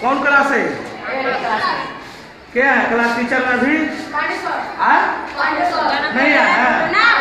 कौन क्लास है? क्या है क्लास टीचर में भी? नहीं आया।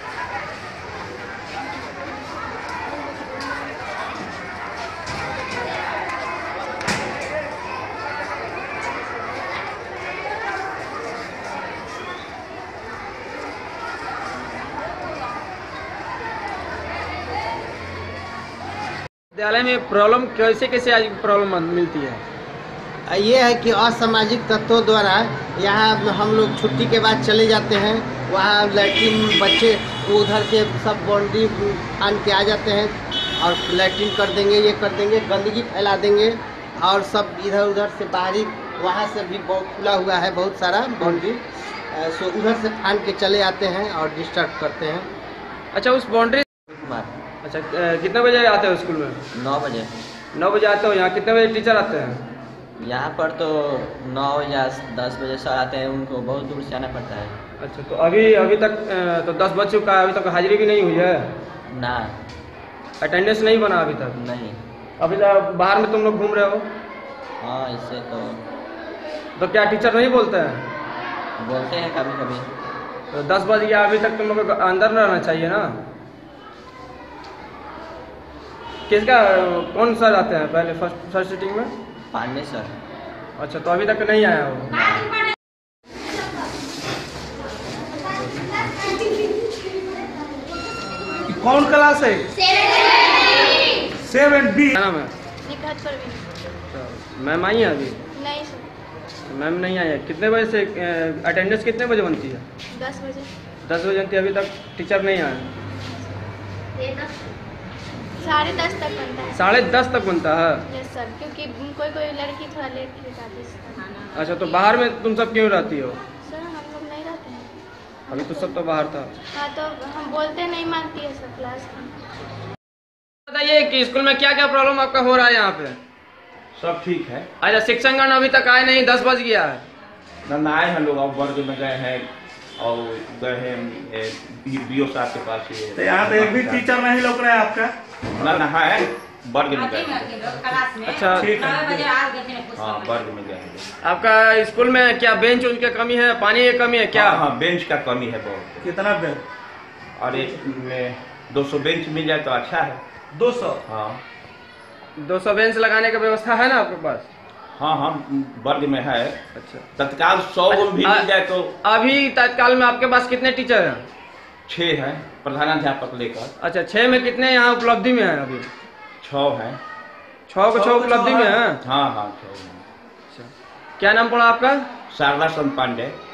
विद्यालय में प्रॉब्लम कैसे कैसे आज प्रॉब्लम मिलती है? ये है कि असामाजिक तत्वों द्वारा यहाँ हम लोग छुट्टी के बाद चले जाते हैं, वहाँ लैट्रिन बच्चे उधर के सब बाउंड्री आन के आ जाते हैं और लैट्रिन कर देंगे, ये कर देंगे, गंदगी फैला देंगे और सब इधर उधर से बाहरी वहाँ से भी बहुत खुला हुआ है बहुत सारा बाउंड्री, सो उधर से फान के चले आते हैं और डिस्टर्ब करते हैं। अच्छा, उस बाउंड्री अच्छा कितने बजे आते हो स्कूल में? 9 बजे। 9 बजे आते हो। यहाँ कितने बजे टीचर आते हैं? यहाँ पर तो 9 या 10 बजे सर आते हैं, उनको बहुत दूर से आना पड़ता है। अच्छा, तो अभी तक तो 10 बज चुका है, अभी तक हाजिरी भी नहीं हुई है ना? अटेंडेंस नहीं बना अभी तक? नहीं। अभी तक बाहर में तुम लोग घूम रहे हो? हाँ, इससे तो क्या टीचर नहीं बोलते हैं? बोलते हैं कभी कभी। तो 10 बज गया, अभी तक तुम लोग अंदर रहना चाहिए ना। किसका कौन सर आते हैं पहले फर्स्ट सीटिंग में? पांडे सर। अच्छा, तो अभी तक नहीं आया वो। कौन क्लास है? 7B। क्या नाम है? मैम आई है अभी? नहीं सर। मैम नहीं आई है। कितने बजे से अटेंडेंस कितने बजे बनती है? 10 बजे। 10 बजे बनती है, अभी तक टीचर नहीं आया? 10:30 तक बनता है। 10:30 तक बनता है? यस सर, क्योंकि कोई लड़की थोड़ा लेट हो जाती है। अच्छा, तो बाहर में तुम सब क्यों रहती हो? सर हम लोग नहीं रहते हैं। अभी तो सब तो बाहर था। हाँ, तो हम बोलते नहीं मानती है सर क्लास। बताइए कि स्कूल में क्या क्या प्रॉब्लम आपका हो रहा है यहाँ पे? सब ठीक है। अच्छा, शिक्षकगण अभी तक आए नहीं, 10 बज गया है। ना आए हैं लोग, अब वर्ग में गए हैं और गए हैं BO साहब के पास। तो यहाँ तो एक भी टीचर नहीं लग रहा है आपका? ना है, वर्ग में गए। अच्छा, ठीक है। हाँ, वर्ग में गए। आपका स्कूल में क्या बेंच उनकी कमी है, पानी की कमी है क्या? हाँ, बेंच का कमी है बहुत। कितना बेंच? और में 200 बेंच मिल जाए तो अच्छा है। 200? हाँ, 200 बेंच लगाने की व्यवस्था है ना आपके पास? हाँ, वर्ग में है। अच्छा, तत्काल 100 भी मिल जाए तो। अभी तत्काल में आपके पास कितने टीचर हैं? 6 हैं, प्रधानाध्यापक लेकर। अच्छा, 6 में कितने यहाँ उपलब्धि में है अभी? 6 हैं। 6 को 6 उपलब्धि में है? हाँ, 6 हैं। क्या नाम पड़ा आपका? शारदा चंद पांडे।